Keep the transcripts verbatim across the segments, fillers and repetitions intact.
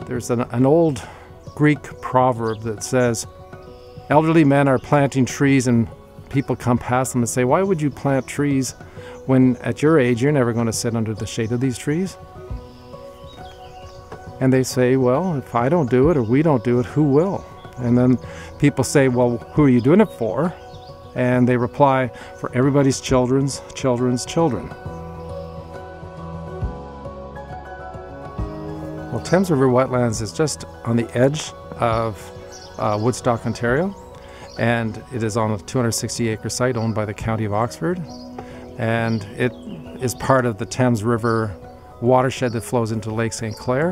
There's an, an old Greek proverb that says, elderly men are planting trees and people come past them and say, why would you plant trees when at your age you're never going to sit under the shade of these trees? And they say, well, if I don't do it or we don't do it, who will? And then people say, well, who are you doing it for? And they reply, for everybody's children's children's children. Well, Thames River Wetlands is just on the edge of uh, Woodstock, Ontario, and it is on a two hundred sixty acre site owned by the County of Oxford, and it is part of the Thames River watershed that flows into Lake Saint Clair.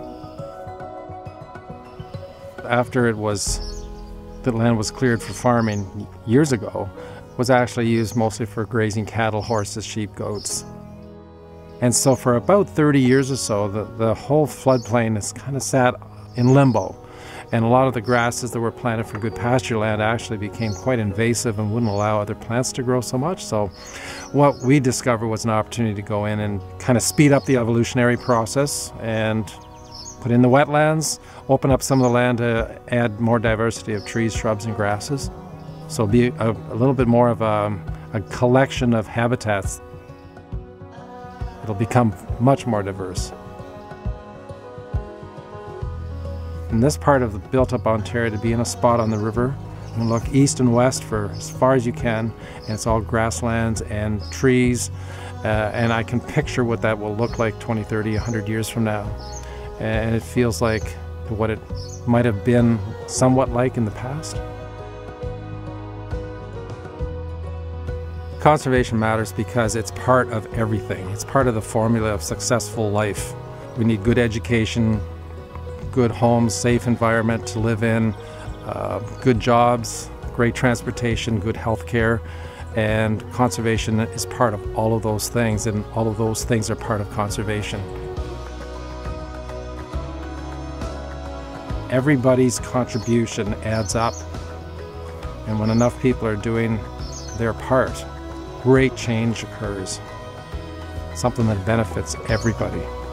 After it was, the land was cleared for farming years ago, was actually used mostly for grazing cattle, horses, sheep, goats. And so for about thirty years or so, the, the whole floodplain is kind of sat in limbo. And a lot of the grasses that were planted for good pasture land actually became quite invasive and wouldn't allow other plants to grow so much. So what we discovered was an opportunity to go in and kind of speed up the evolutionary process and put in the wetlands, open up some of the land to add more diversity of trees, shrubs, and grasses. So be a, a little bit more of a, a collection of habitats. It'll become much more diverse. In this part of the built-up Ontario, to be in a spot on the river and look east and west for as far as you can, and it's all grasslands and trees, uh, and I can picture what that will look like twenty, thirty, one hundred years from now. And it feels like what it might have been somewhat like in the past. Conservation matters because it's part of everything. It's part of the formula of successful life. We need good education, good homes, safe environment to live in, uh, good jobs, great transportation, good health care, and conservation is part of all of those things, and all of those things are part of conservation. Everybody's contribution adds up, and when enough people are doing their part, great change occurs, something that benefits everybody.